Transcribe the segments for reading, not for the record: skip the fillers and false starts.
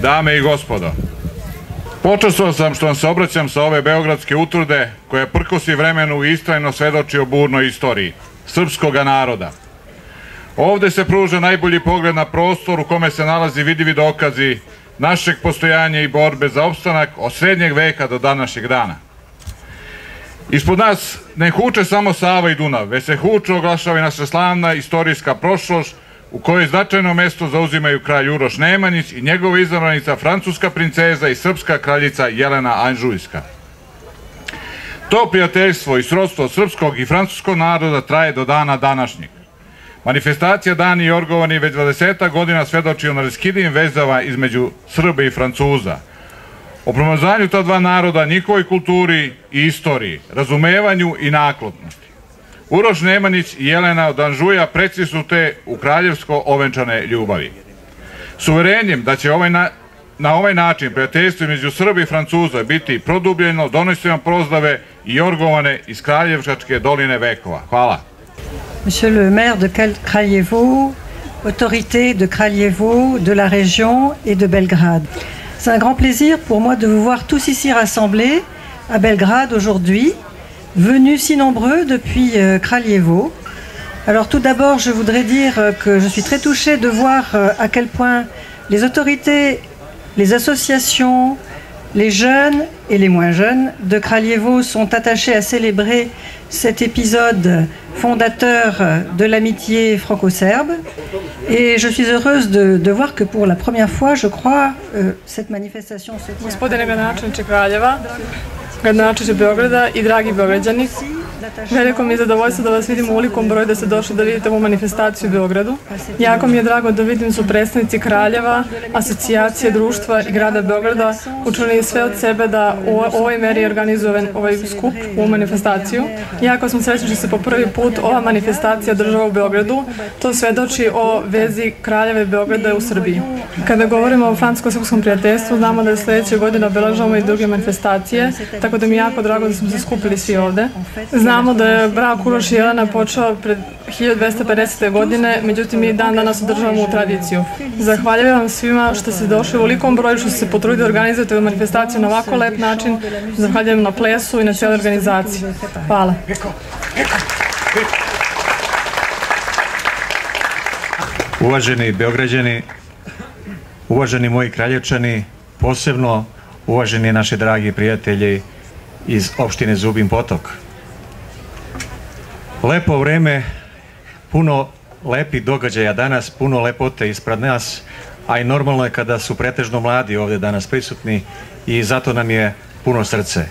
Dame i gospodo, počastio sam što vam se obraćam sa ove beogradske utvrde koja prkosi vremenu i istrajno svedoči o burnoj istoriji srpskoga naroda. Ovde se pruža najbolji pogled na prostor u kome se nalazi vidljivi dokazi našeg postojanja i borbe za opstanak od srednjeg veka do današnjeg dana. Ispod nas ne huče samo Sava i Dunav, već se huče oglašava i naša slavna istorijska prošlost u kojoj značajno mesto zauzimaju kralj Uroš Nemanjić i njegova izabranica francuska princeza i srpska kraljica Jelena Anžujska. To prijateljstvo i srodstvo srpskog i francuskog naroda traje do dana današnjeg. Manifestacija Dani i Jorgovani već 20 godina svedoči o neraskidivim vezama između Srba i Francuza, o promazanju ta dva naroda, njihovoj kulturi i istoriji, razumevanju i naklonnosti. Uroš Nemanjić i Jelena od Anžuja preci su te u kraljevsko ovenčane ljubavi. S uverenjem da će na ovaj način prijateljstvo između Srba i Francuza biti produbljeno, donosi vam proslave i Jorgovane iz Kraljevčačke doline vekova. Hvala. Monsieur le maire de Kraljevo, autorité de Kraljevo, de la région et de Belgrade. C'est un grand plaisir pour moi de vous voir tous ici rassemblés à Belgrade aujourd'hui, venus si nombreux depuis Kraljevo. Alors tout d'abord, je voudrais dire que je suis très touchée de voir à quel point les autorités, les associations, les jeunes et les moins jeunes de Kraljevo sont attachés à célébrer cet épisode fondateur de l'amitié franco-serbe. Et je suis heureuse de voir que pour la première fois, je crois, cette manifestation se tient. Gospodine gradonačelniče Kraljeva, gradonačelniče Beograda i dragi Beograđani, veliko mi je zadovoljstvo da vas vidim u ovolikom broju, da ste došli da vidite ovu manifestaciju u Beogradu. Jako mi je drago da vidim su predstavnici Kraljeva, asocijacije, društva i grada Beograda učinili sve od sebe da u ovoj meri organizuju ovaj skup, ovu manifestaciju. Jako sam srećna što se po prvi put ova manifestacija održava u Beogradu. To svedoči o vezi Kraljeva i Beograda u Srbiji. Kada govorimo o francusko-srpskom prijateljstvu, znamo da je sledeće godine obeležavamo i druge manifestacije, tako da mi je jako drago da smo se skupili svi ovde. Znamo da je brak Uroš i Jelena počeo pred 1250. godine, međutim mi dan danas održavamo u tradiciju. Zahvaljujem vam svima što ste došli u velikom broju, što ste se potrudili da organizujete manifestaciju na ovako lep način. Zahvaljujem na plesu i na cijeloj organizaciji. Hvala. Uvaženi Beograđani, uvaženi moji Kraljevčani, posebno uvaženi naši dragi prijatelji iz opštine Zubin Potok. Lepo vreme, puno lepih događaja danas, puno lepote ispred nas, a i normalno je kada su pretežno mladi ovde danas prisutni i zato nam je puno srce.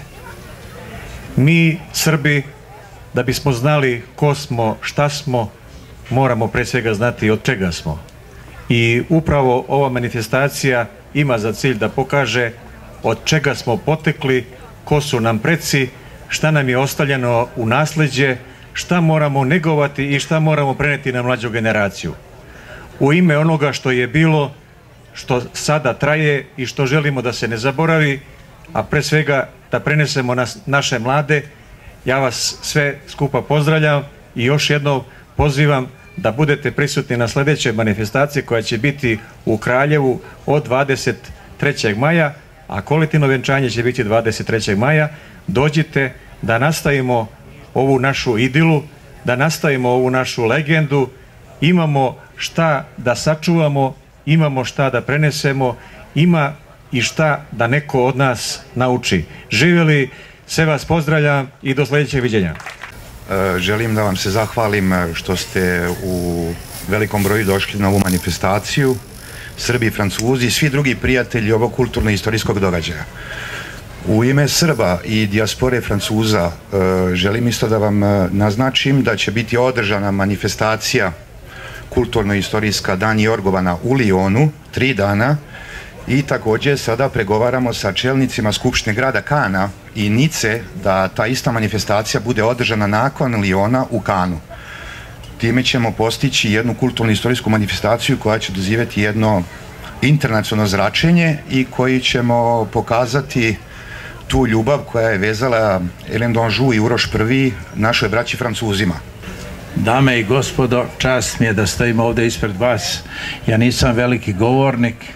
Mi, Srbi, da bismo znali ko smo, šta smo, moramo pre svega znati od čega smo. I upravo ova manifestacija ima za cilj da pokaže od čega smo potekli, ko su nam preci, šta nam je ostavljeno u nasleđe, šta moramo negovati i šta moramo preneti na mlađu generaciju. U ime onoga što je bilo, što sada traje i što želimo da se ne zaboravi, a pre svega da prenesemo naše mlade, ja vas sve skupa pozdravljam i još jednom pozivam da budete prisutni na sledećoj manifestaciji koja će biti u Kraljevu od 23. maja, a kolektivno venčanje će biti 23. maja. Dođite da nastavimo ovu našu idilu, da nastavimo ovu našu legendu. Imamo šta da sačuvamo, imamo šta da prenesemo, ima i šta da neko od nas nauči. Živjeli, sve vas pozdravljam i do sledećeg viđenja. Želim da vam se zahvalim što ste u velikom broju došli na ovu manifestaciju. Srbi i Francuzi i svi drugi prijatelji ovog kulturno-istorijskog događaja. U ime Srba i dijaspore Francuza želim isto da vam naznačim da će biti održana manifestacija kulturno-istorijska Dani Jorgovana u Lijonu 3 dana i također sada pregovaramo sa čelnicima Skupštine grada Kana i Nice da ta ista manifestacija bude održana nakon Lijona u Kanu. Time ćemo postići jednu kulturno-istorijsku manifestaciju koja će dozivjeti jedno internacionalno zračenje i koji ćemo pokazati tu ljubav koja je vezala Hélène d'Anjou i Uroš I našoj braći Francuzima. Dame i gospodo, čast mi je da stojim ovdje ispred vas. Ja nisam veliki govornik,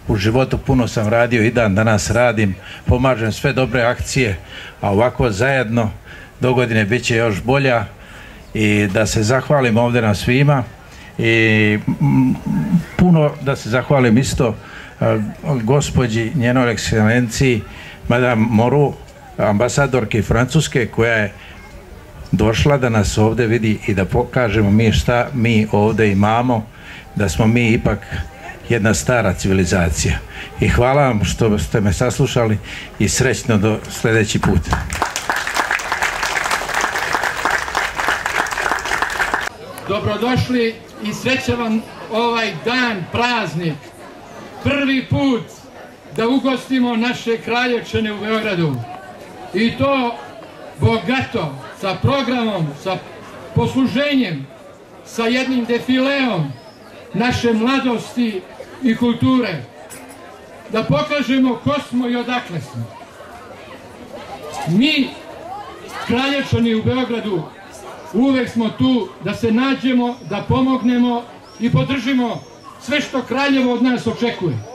u životu puno sam radio i dan danas radim, pomažem sve dobre akcije, a ovako zajedno dogodine bit će još bolja i da se zahvalim ovdje na svima i puno da se zahvalim isto gospođi njenoj ekscelenciji Madame Moreau, ambasadorke Francuske, koja je došla da nas ovdje vidi i da pokažemo mi šta mi ovdje imamo, da smo mi ipak jedna stara civilizacija. I hvala vam što ste me saslušali i srećno do sljedeći put. Dobrodošli i sreća vam ovaj dan, praznik. Prvi put da ugostimo naše Kraljevčane u Beogradu. I to bogato, sa programom, sa posluženjem, sa jednim defileom naše mladosti i kulture. Da pokažemo ko smo i odakle smo. Mi, Kraljevčani u Beogradu, uvek smo tu da se nađemo, da pomognemo i podržimo sve što Kraljevo od nas očekuje.